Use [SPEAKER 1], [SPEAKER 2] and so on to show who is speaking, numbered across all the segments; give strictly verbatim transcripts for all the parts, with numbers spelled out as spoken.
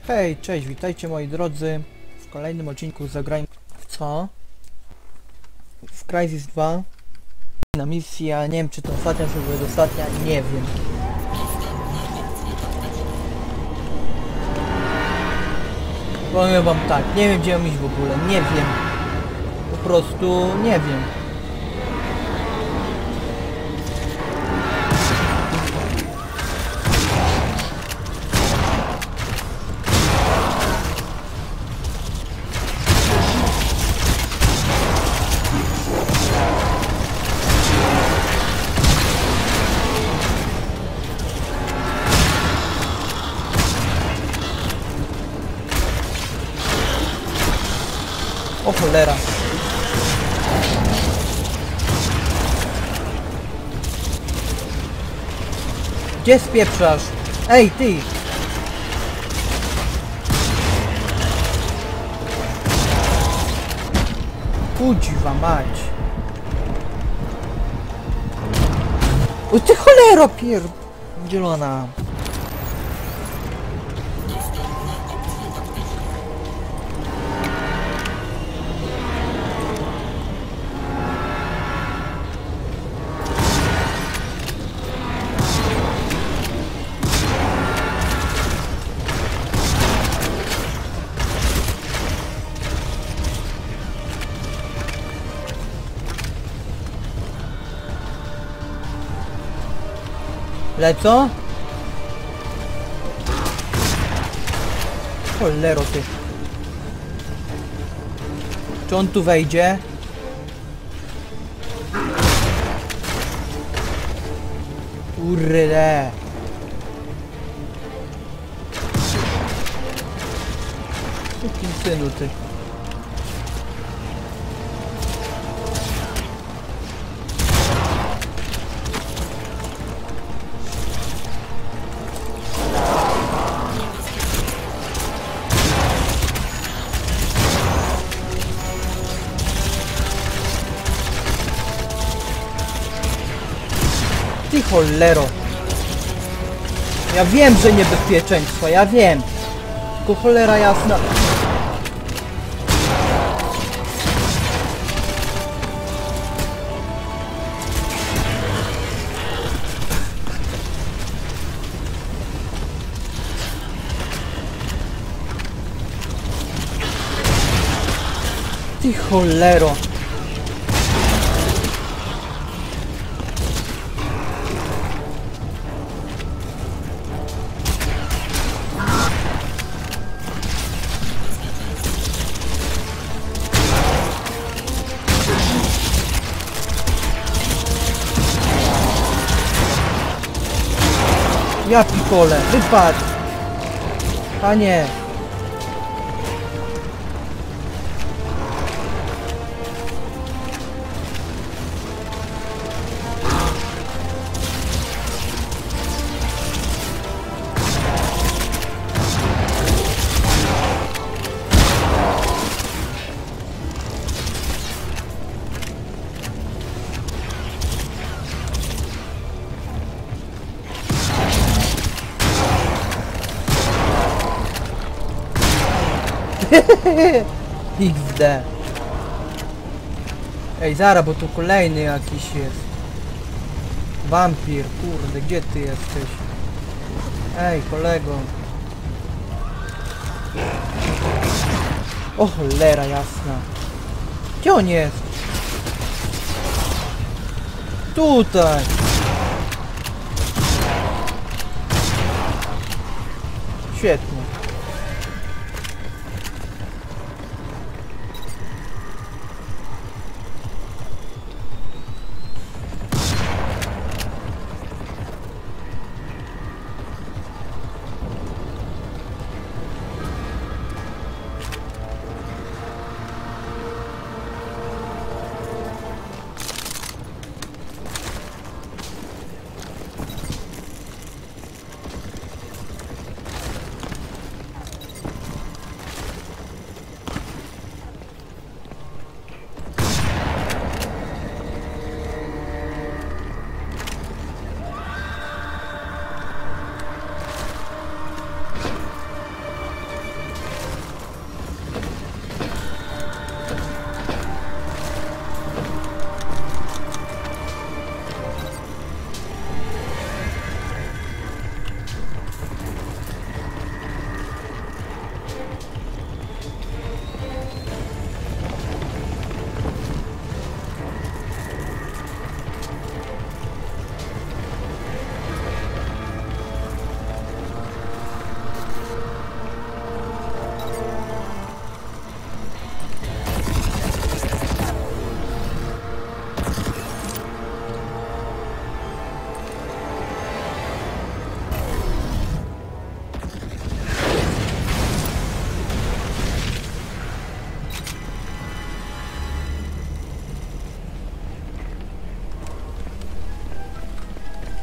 [SPEAKER 1] Hej, cześć, witajcie moi drodzy. W kolejnym odcinku zagrajmy w co? W Crysis dwa. Na misji, a nie wiem czy to ostatnia, czy to ostatnia, nie wiem. Powiem wam tak, nie wiem gdzie mam iść w ogóle, nie wiem. Po prostu nie wiem. O cholera. Gdzie spieprzasz? Ej, ty! Kudziwa mać. O ty cholero pier... dzielona. Lecą? Cholero ty. Czy on tu wejdzie? Kurde. Jakim synu ty. Ty cholero. Ja wiem, że niebezpieczeństwo, ja wiem. Tylko cholera jasna. Ty cholero. Ja pikole, wypadł! Panie! iks de. Ej, zara, bo tu kolejny jakiś jest. Wampir, kurde, gdzie ty jesteś? Ej, kolego. O cholera jasna. Gdzie on jest? Tutaj. Świetnie.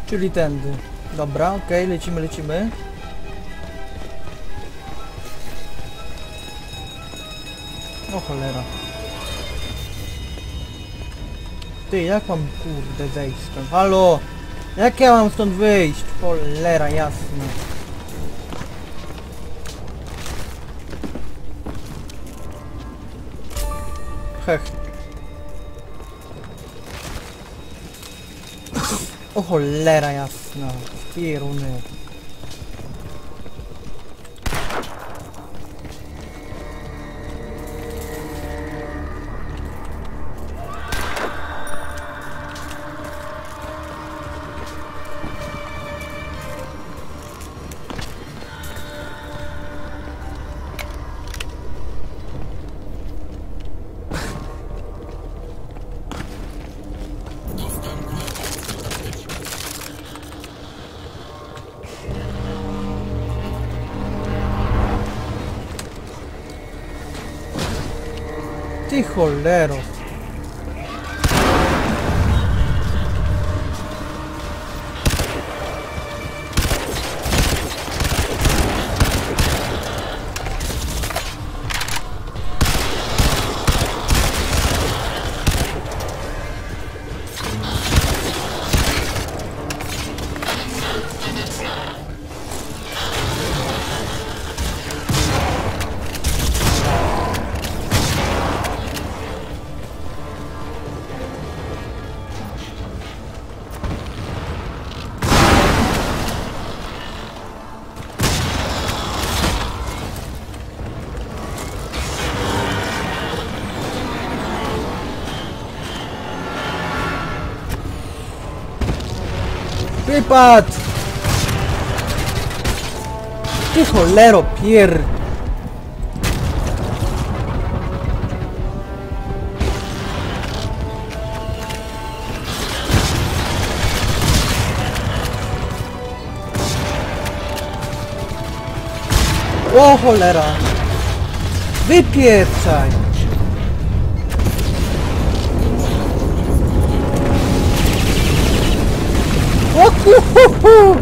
[SPEAKER 1] Czyli tędy. Dobra, okej, okay, lecimy, lecimy. O cholera. Ty, jak mam kurde zejść stąd? Halo! Jak ja mam stąd wyjść? Cholera, jasne. Hech. O cholera jasna. Pieruny. Ty cholero. Wypad! Ty cholero pier... O cholera! Wypieprzaj! O kuhuhu!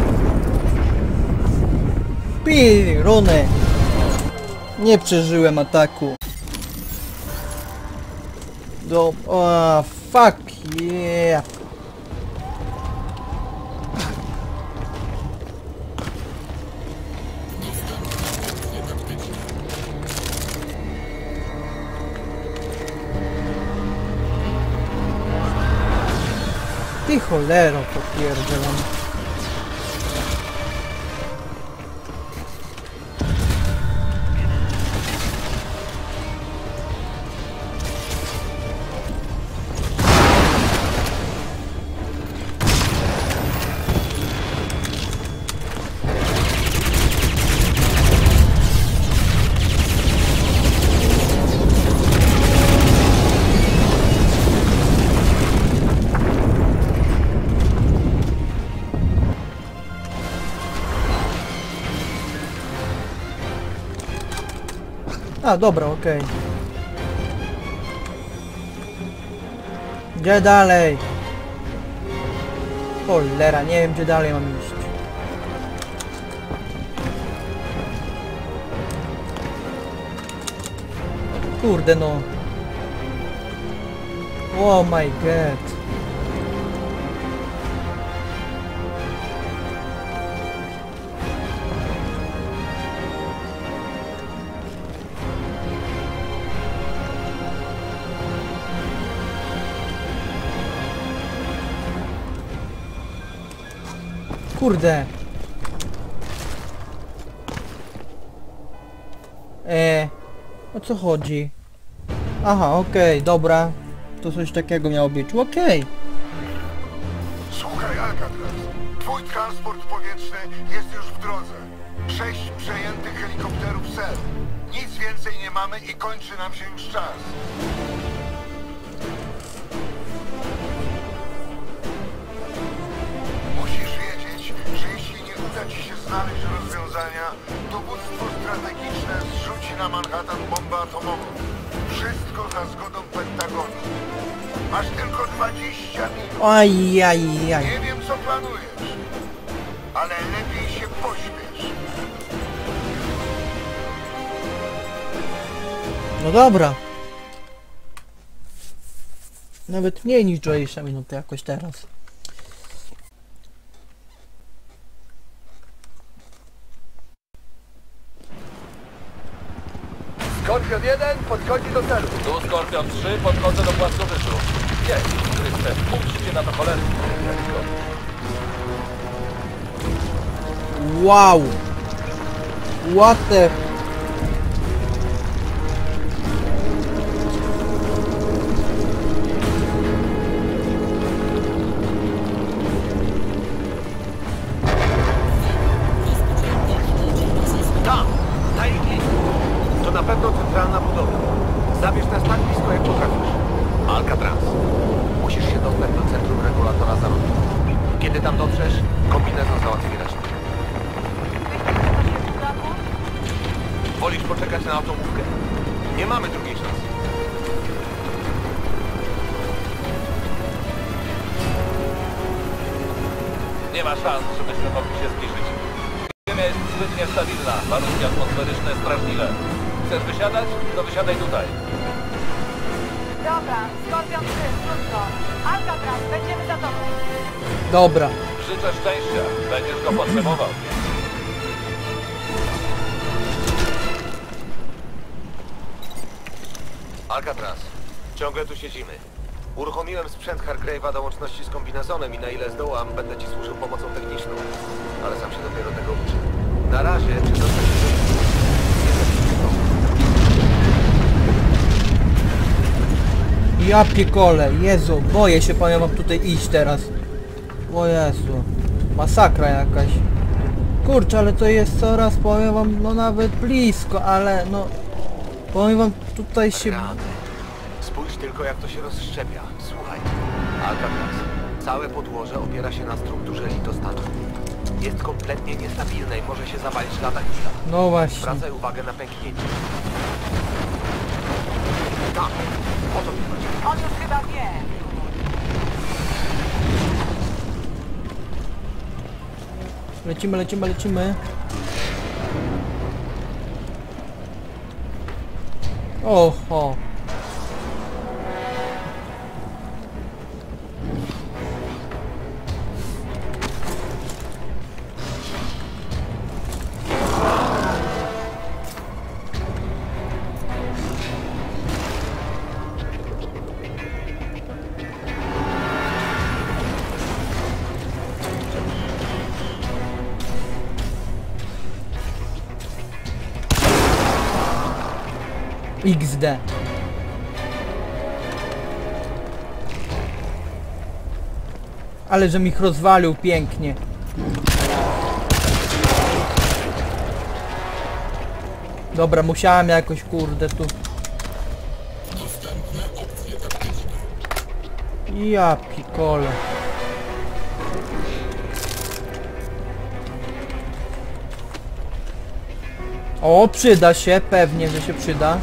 [SPEAKER 1] Pirony! Nie przeżyłem ataku. Do... O, fuck yeah! Ty cholero popierdzielam. A, dobra, okej. Okay. Gdzie dalej? Cholera, nie wiem gdzie dalej mam iść. Kurde no. Oh my god. Kurde. Eee, o co chodzi? Aha, okej, okay, dobra. To coś takiego miało być, okej. Okay.
[SPEAKER 2] Słuchaj, Alcatraz. Twój transport powietrzny jest już w drodze. Sześć przejętych helikopterów S E L. Nic więcej nie mamy i kończy nam się już czas. Musisz wiedzieć, że jeśli nie uda ci się znaleźć rozwiązania, dowództwo strategiczne zrzuci na Manhattan bombę atomową. Wszystko za zgodą Pentagonu. Masz tylko dwadzieścia minut.
[SPEAKER 1] Ajajaj.
[SPEAKER 2] Nie wiem, co planujesz, ale lepiej się pośpiesz.
[SPEAKER 1] No dobra. Nawet mniej niż dwadzieścia minut jakoś teraz.
[SPEAKER 3] Skorpion jeden podchodzi do celu.
[SPEAKER 4] Tu Skorpion trzy, podchodzę do płaskowyżu. Jest, Chryste, puśćcie na to cholerę.
[SPEAKER 1] Wow! What the...
[SPEAKER 3] Tam! Na ich linii. To na pewno centralna budowla. Zabierz nas tak blisko, jak potrafisz. Alcatraz. Musisz się dostać do centrum regulatora zarobku. Kiedy tam dotrzesz, kombinezon załatwi resztę. Wolisz poczekać na autobuskę? Nie mamy drugiej szansy.
[SPEAKER 4] Nie ma szans, żebyśmy mogli się zbliżyć. Ziemia jest zbyt niestabilna, warunki atmosferyczne straszliwe. Chcesz wysiadać? To wysiadaj tutaj.
[SPEAKER 5] Dobra, Skorpion trzy, krótko. Alcatraz, będziemy za tobą.
[SPEAKER 1] Dobra.
[SPEAKER 4] Życzę szczęścia, będziesz go potrzebował.
[SPEAKER 3] Alcatraz. Ciągle tu siedzimy. Uruchomiłem sprzęt Hargrave'a do łączności z kombinezonem i na ile zdołam, będę ci służył pomocą techniczną. Ale sam się dopiero tego uczę. Na razie, czy dostać się do...
[SPEAKER 1] Ja piekole, Jezu, boję się, powiem wam tutaj iść teraz. O Jezu, masakra jakaś. Kurczę, ale to jest coraz, powiem wam, no nawet blisko, ale no... Powiem wam, tutaj się...
[SPEAKER 3] Rany. Spójrz tylko, jak to się rozszczepia. Słuchaj. Alcatraz. Całe podłoże opiera się na strukturze litostanu. Jest kompletnie niestabilne i może się zawalić lada chwila.
[SPEAKER 1] No właśnie.
[SPEAKER 3] Zwracaj uwagę na pęknięcie. Tak. O to mi chodzi.
[SPEAKER 5] On już chyba wie.
[SPEAKER 1] Lecimy, lecimy, lecimy. Oho. iks de. Ale że mi ich rozwalił pięknie. Dobra, musiałem jakoś, kurde, tu. Ja pikole. O, przyda się, pewnie, że się przyda.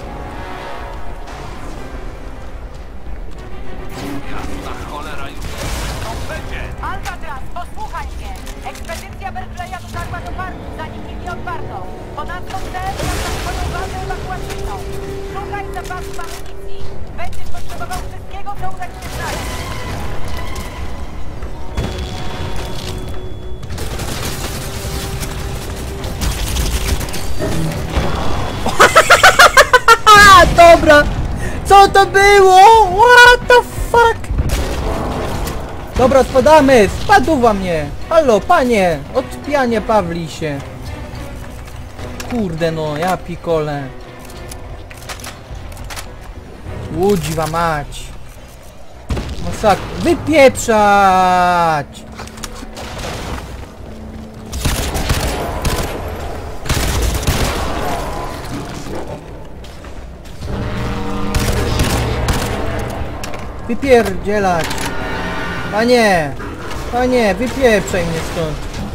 [SPEAKER 5] Alcatraz, posłuchaj mnie. Ekspedycja Berkeleya dotarła do parku, zanim ich nie odparto. Ponadto cel jak na swoją bazę ewakuacyjną. Szukaj zapasów amunicji. Będziesz potrzebował wszystkiego, co uda ci się znaleźć.
[SPEAKER 1] A, dobra! Co to było? What the fuck? Dobra, spadamy! Spadła mnie! Halo, panie! Odpijanie Pawlisie! Kurde no, ja pikole! Łudziwa mać! Masakra! Wypieprzać! Wypierdzielać! Panie! Panie, wypieprzaj mnie stąd!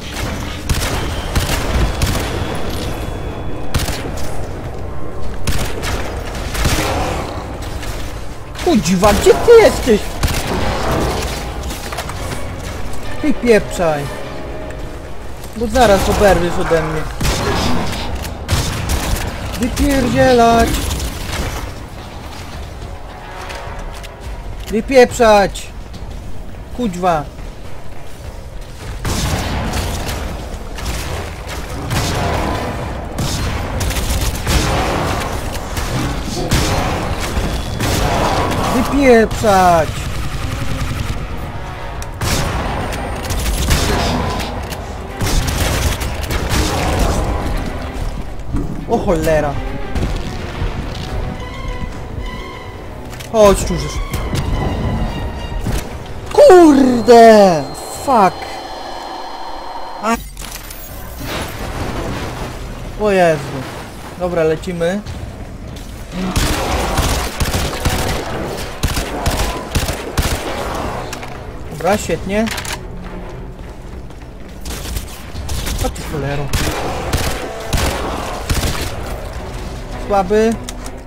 [SPEAKER 1] Kudziwa, gdzie ty jesteś? Wypieprzaj! Bo zaraz oberwiesz ode mnie. Wypierdzielać! Wypieprzać! Kuźwa! Wypieprzać! O cholera! Chodź tu, żeż. Kurde! Fuck! A... O Jezu! Dobra, lecimy. Dobra, świetnie. A ty cholero. Słaby.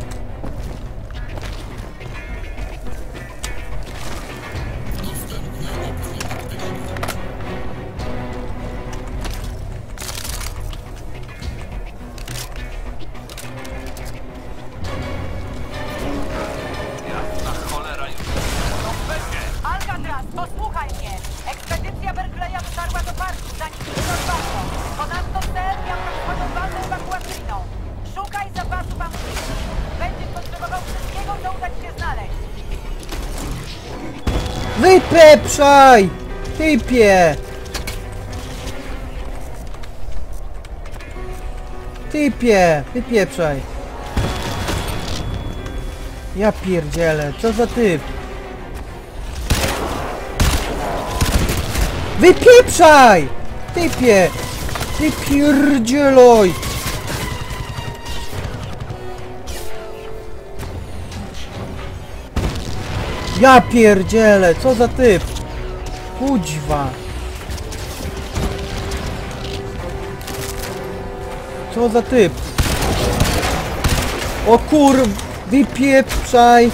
[SPEAKER 5] Alcatraz, posłuchaj mnie! Ekspedycja Berkeleya dotarła do parku, zanim się rozważą. Ponadto cel miał tak zwaną bazę ewakuacyjną. Szukaj zapasów amunicji. Będziesz potrzebował wszystkiego, co uda ci się znaleźć.
[SPEAKER 1] Wypieprzaj! Typie! Typie! Wypieprzaj! Ja pierdzielę, co za typ? Wypieprzaj! Typie! Wypierdzieloj! Ja pierdzielę, co za typ? Kuźwa! Co za typ? O kur... Wypieprzaj!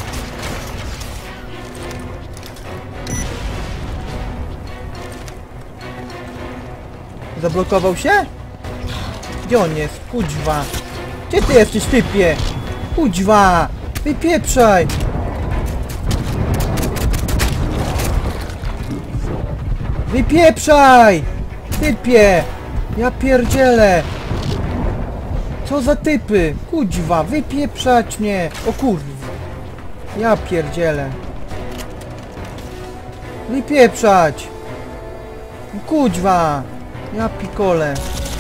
[SPEAKER 1] Zablokował się? Gdzie on jest? Kuźwa! Gdzie ty jesteś, typie? Kuźwa! Wypieprzaj! Wypieprzaj! Typie! Ja pierdzielę! Co za typy? Kuźwa! Wypieprzać mnie! O kurwa! Ja pierdzielę! Wypieprzać! Kuźwa! Ja pikole!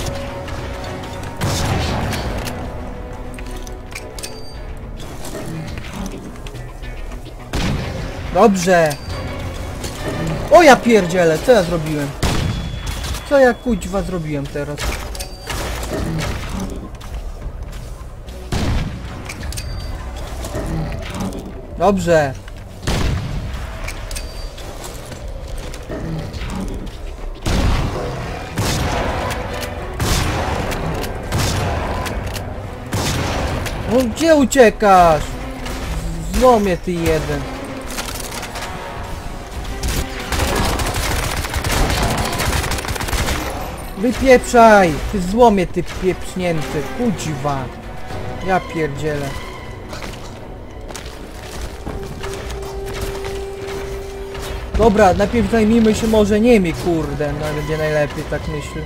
[SPEAKER 1] Dobrze! O ja pierdzielę! Co ja zrobiłem? Co ja kuźwa zrobiłem teraz? Dobrze! No gdzie uciekasz? Złomie ty jeden. Wypieprzaj! Ty złomie ty pieprznięty. Kuźwa. Ja pierdzielę. Dobra, najpierw zajmijmy się może nimi, kurde. No będzie najlepiej, tak myślę.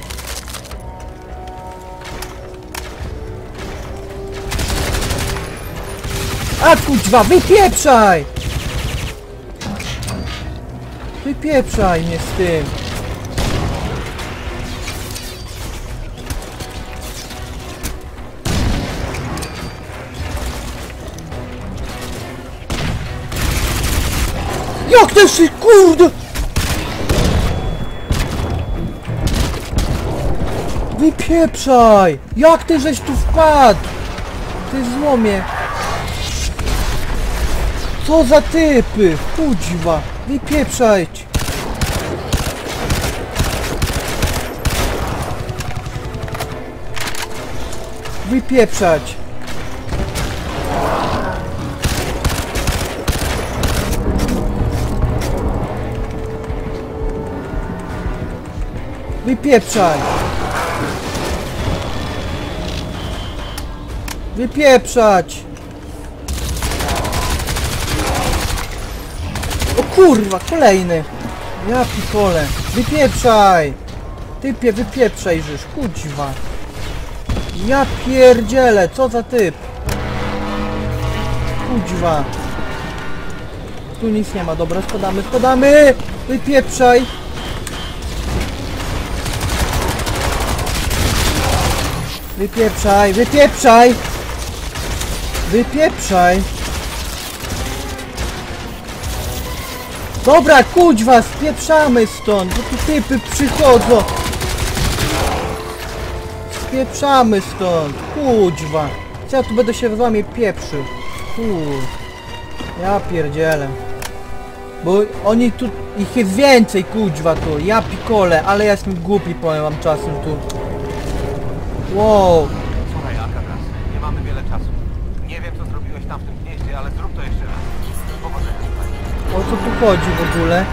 [SPEAKER 1] A kuźwa, wypieprzaj! Wypieprzaj mnie z tym. Jak ty się, kurde! Wypieprzaj! Jak ty żeś tu wpadł? Ty złomie! Co za typy? Kuźwa! Wypieprzajcie! Wypieprzać! Wypieprzaj! Wypieprzać! O kurwa, kolejny! Ja pikole! Wypieprzaj! Typie, wypieprzaj żeż, kuźwa! Ja pierdzielę, co za typ! Kuźwa! Tu nic nie ma, dobra, spadamy, spadamy! Wypieprzaj! Wypieprzaj, wypieprzaj! Wypieprzaj! Dobra, kuźwa, spieprzamy stąd, bo tu typy przychodzą! Spieprzamy stąd, kuźwa! Co ja tu będę się z wami pieprzył? Kur... Ja pierdzielę. Bo oni tu... Ich jest więcej, kuźwa, tu. Ja pikole, ale ja jestem głupi, powiem wam czasem tu. Wow.
[SPEAKER 3] Słuchaj, Alcatraz, nie mamy wiele czasu. Nie wiem, co zrobiłeś tam w tym gnieździe, ale zrób to jeszcze raz. Powodzenia.
[SPEAKER 1] O co tu chodzi w ogóle?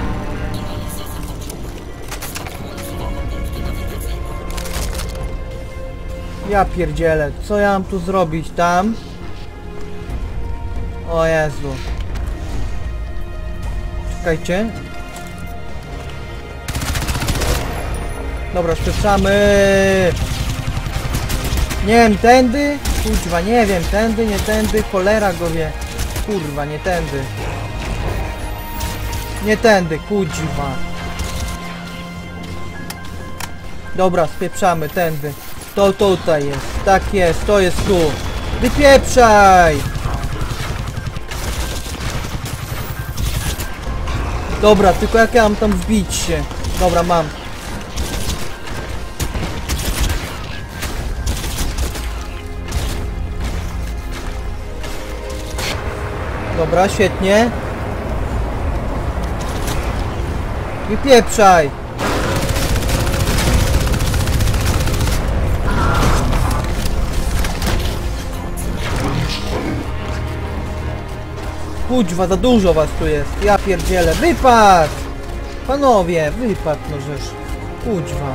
[SPEAKER 1] Ja pierdzielę, co ja mam tu zrobić tam? O Jezu. Czekajcie. Dobra, spieprzamy. Nie wiem, tędy? Kurwa, nie wiem, tędy, nie tędy, cholera go wie. Kurwa, nie tędy. Nie tędy, kurwa. Dobra, spieprzamy, tędy. To tutaj jest, tak jest, to jest tu. Wypieprzaj! Dobra, tylko jak ja mam tam wbić się? Dobra, mam. Dobra, świetnie. Wypieprzaj! Kuźwa, za dużo was tu jest. Ja pierdzielę. Wypad! Panowie, wypad, no żeż. Kuźwa.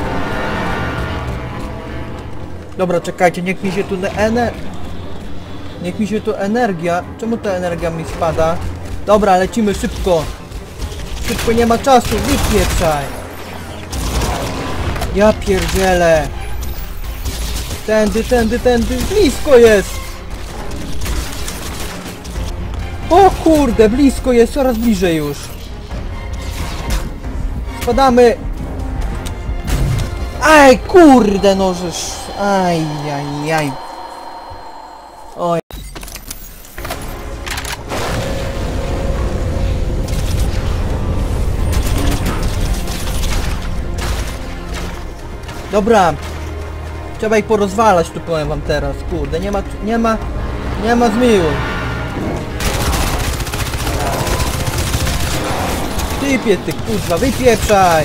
[SPEAKER 1] Dobra, czekajcie, niech mi się tu ener... Niech mi się tu energia... Czemu ta energia mi spada? Dobra, lecimy szybko. Szybko, nie ma czasu, wypieprzaj. Ja pierdzielę. Tędy, tędy, tędy. Blisko jest. O kurde, blisko jest, coraz bliżej już. Spadamy. Aj, kurde, no żeż. Aj, aj, aj. Oj. Dobra. Trzeba ich porozwalać, tu powiem wam teraz, kurde, nie ma, nie ma, nie ma zmiłu. Typie, ty kurwa, wypieprzaj!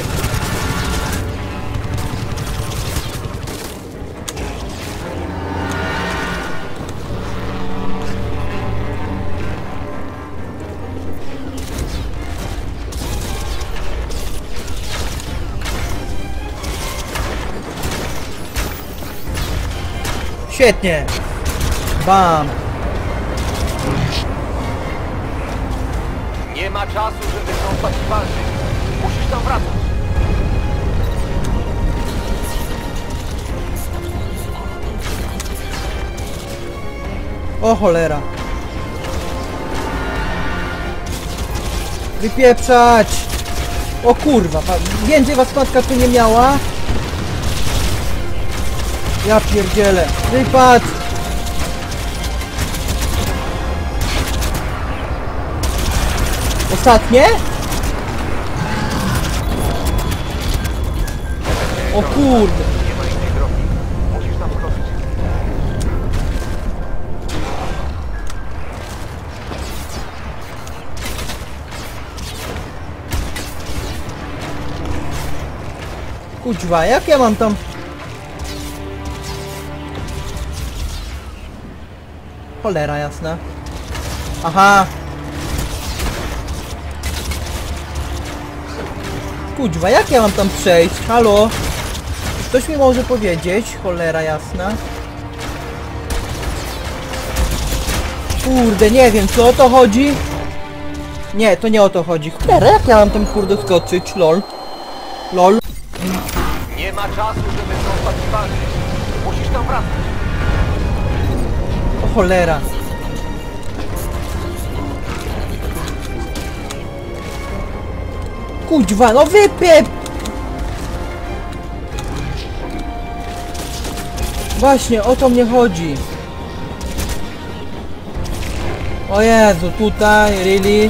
[SPEAKER 1] Świetnie! Bam!
[SPEAKER 3] Nie ma czasu, żeby trąbać i walczyć. Musisz tam wracać.
[SPEAKER 1] O cholera! Wypieprzać! O kurwa! Więcej was matka tu nie miała? Ja pierdzielę! Wypad! Ostatnie? O kurde!
[SPEAKER 3] Nie ma innej drogi. Musisz tam wkroczyć.
[SPEAKER 1] Kuźwa, jak ja mam tam... Cholera jasna. Aha! Kuźwa, jak ja mam tam przejść? Halo? Ktoś mi może powiedzieć? Cholera jasna. Kurde, nie wiem, co o to chodzi? Nie, to nie o to chodzi. Cholera, jak ja mam tam kurde skoczyć? Lol. Lol.
[SPEAKER 3] Nie ma czasu, żeby cofać i walczyć. Musisz tam wracać.
[SPEAKER 1] O cholera. Kuźwa, no wypiep! Właśnie, o to mnie chodzi. O Jezu, tutaj, really?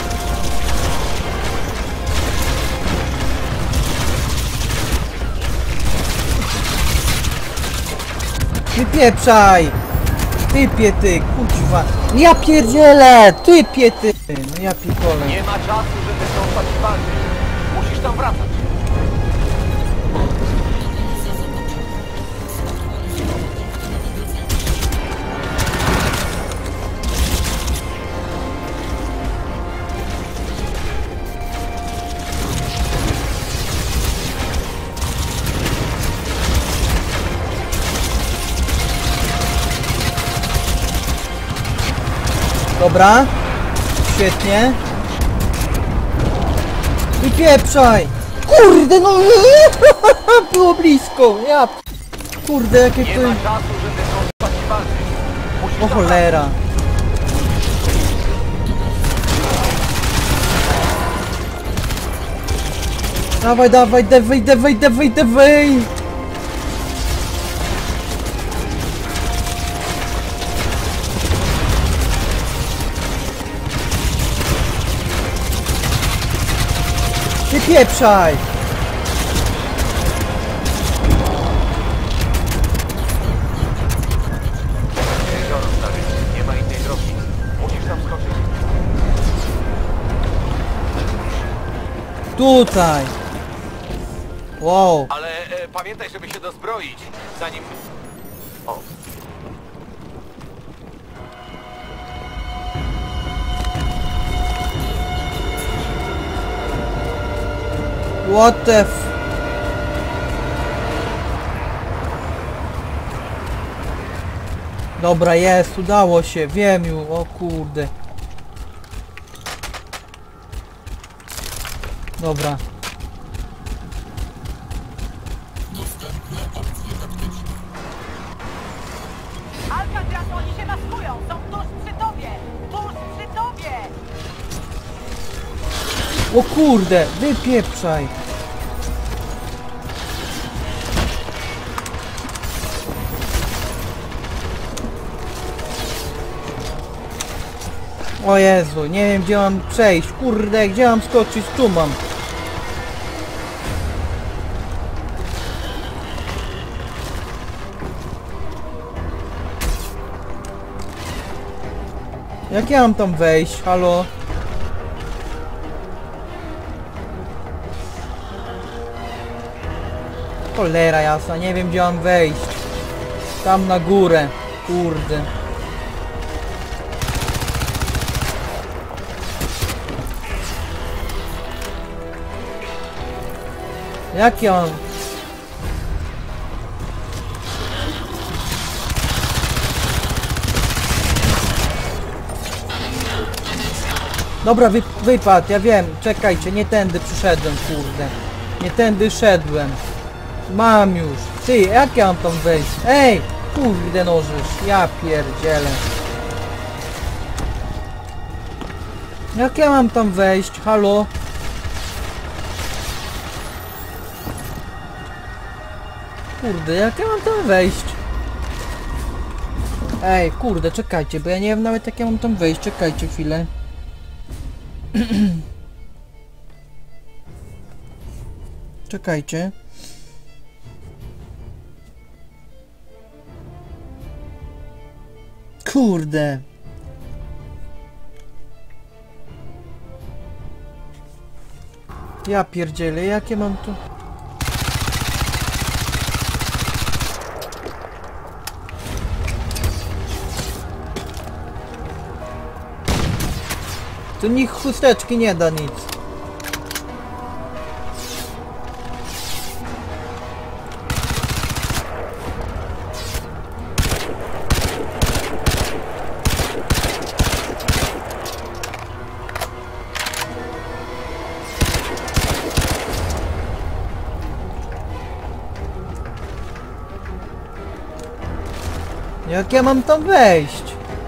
[SPEAKER 1] Wypieprzaj! Typie ty, kuźwa. Ja pierdzielę! Typie ty! No ja pikole.
[SPEAKER 3] Nie ma czasu, żeby cofać i walczyć. Musisz tam wracać.
[SPEAKER 1] Dobra. Świetnie. I pieprzaj! Kurde no! Było blisko! Ja... Kurde, jakie
[SPEAKER 3] Nie
[SPEAKER 1] to...
[SPEAKER 3] ma czasu, żeby cofać i walczyć. Musisz
[SPEAKER 1] O
[SPEAKER 3] tam wracać.
[SPEAKER 1] cholera. Dawaj, dawaj, dawaj, dawaj, dawaj, dawaj! Nie pieprzaj!
[SPEAKER 3] Jezioro, stary. Nie ma innej drogi. Musisz tam skoczyć.
[SPEAKER 1] Tutaj! Wow!
[SPEAKER 3] Ale e, pamiętaj, żeby się dozbroić, zanim... O.
[SPEAKER 1] What the f... Dobra, jest, udało się, wiem już, o kurde. Dobra.
[SPEAKER 5] Alcatraz, oni się maskują! Są tuż przy tobie! Tuż przy tobie!
[SPEAKER 1] O kurde, wypieprzaj. O Jezu, nie wiem gdzie mam przejść, kurde, gdzie mam skoczyć, tu mam. Jak ja mam tam wejść, halo? Cholera jasna, nie wiem gdzie mam wejść. Tam na górę, kurde. Jak ja mam? Dobra, wy, wypad, ja wiem, czekajcie, nie tędy przyszedłem, kurde. Nie tędy szedłem. Mam już. Ty, jak ja mam tam wejść? Ej! Kurde nożysz, ja pierdzielę. Jak ja mam tam wejść? Halo? Kurde, jak ja mam tam wejść? Ej, kurde, czekajcie, bo ja nie wiem nawet jak ja mam tam wejść. Czekajcie chwilę. Czekajcie. Kurde. Ja pierdzielę, jakie mam tu... To nikt chusteczki nie da nic. Jak ja mam tam wejść?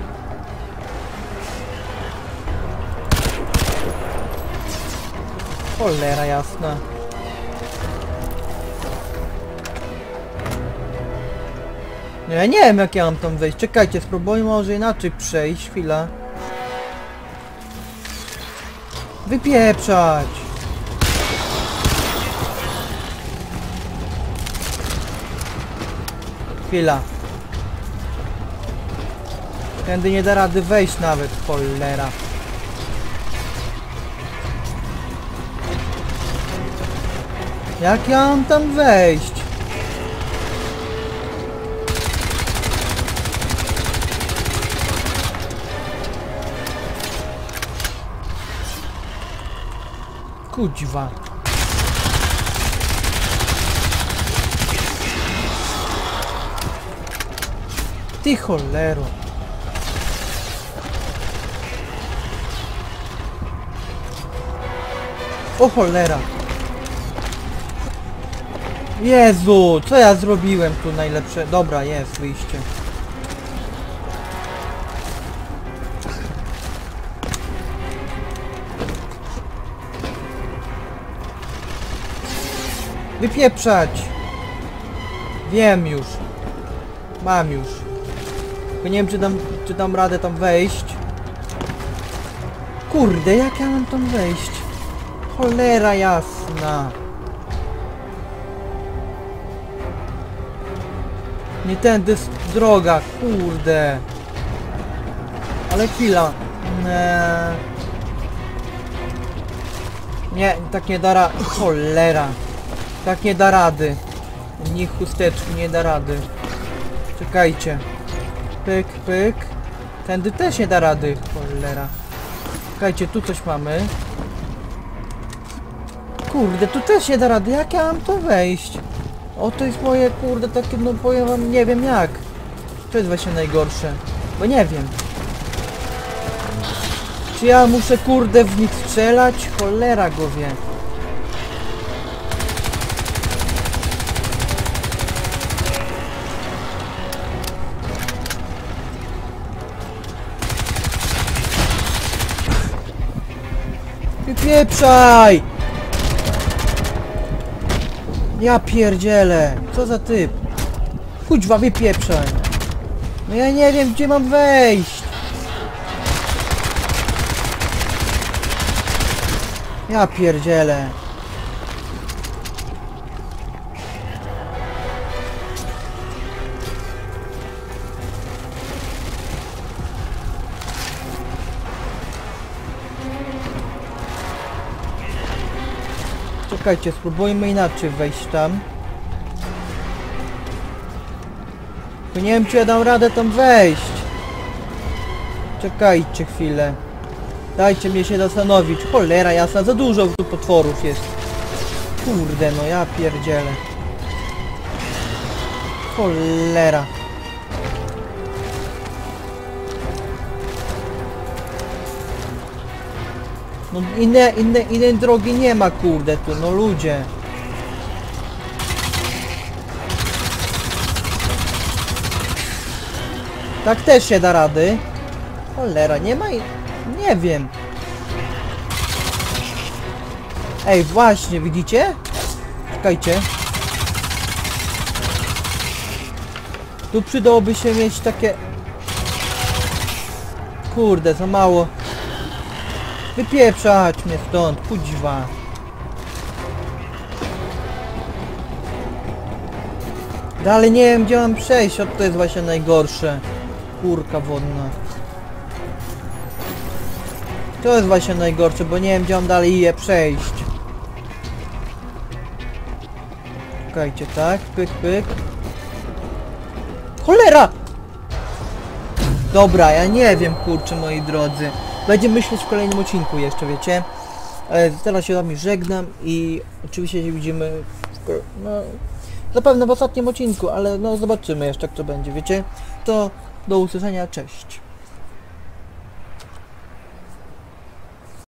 [SPEAKER 1] Cholera jasna. No ja nie wiem jak ja mam tam wejść. Czekajcie, spróbujmy może inaczej przejść. Chwila. Wypieprzać! Chwila. Tędy nie da rady wejść nawet, cholera. Jak ja mam tam wejść? Kuźwa. Ty cholero. O cholera. Jezu, co ja zrobiłem tu najlepsze? Dobra, jest wyjście. Wypieprzać! Wiem już. Mam już. Tylko nie wiem czy dam, czy dam radę tam wejść. Kurde, jak ja mam tam wejść? Cholera jasna. Nie tędy droga, kurde. Ale chwila. Nie, nie tak nie da rady. Cholera. Tak nie da rady. Niech chusteczki nie da rady. Czekajcie. Pyk, pyk. Tędy też nie da rady. Cholera. Czekajcie, tu coś mamy. Kurde, tu też nie da rady. Jak ja mam to wejść? O, to jest moje, kurde, takie, no powiem wam, nie wiem jak. To jest właśnie najgorsze. Bo nie wiem. Czy ja muszę, kurde, w nich strzelać? Cholera go wie. Wypieprzaj! Ja pierdzielę! Co za typ? Kuźwa, wypieprzaj! No ja nie wiem, gdzie mam wejść! Ja pierdzielę! Czekajcie, spróbujmy inaczej wejść tam. Tylko nie wiem, czy ja dam radę tam wejść. Czekajcie chwilę. Dajcie mnie się zastanowić. Cholera jasna, za dużo tu potworów jest. Kurde, no ja pierdzielę. Cholera. No inne, inne, innej drogi nie ma, kurde, tu, no ludzie. Tak też się da rady. Cholera, nie ma i... nie wiem. Ej, właśnie, widzicie? Czekajcie. Tu przydałoby się mieć takie... Kurde, za mało. Wypieprzać mnie stąd, kuźwa. Dalej nie wiem, gdzie mam przejść, o to jest właśnie najgorsze. Kurka wodna. To jest właśnie najgorsze, bo nie wiem, gdzie mam dalej je przejść. Czekajcie, tak, pyk, pyk. Cholera! Dobra, ja nie wiem, kurczę, moi drodzy. Będziemy myśleć w kolejnym odcinku jeszcze, wiecie. Ale teraz się z wami żegnam i oczywiście się widzimy w, no, zapewne w ostatnim odcinku, ale no zobaczymy jeszcze jak to będzie, wiecie. To do usłyszenia, cześć.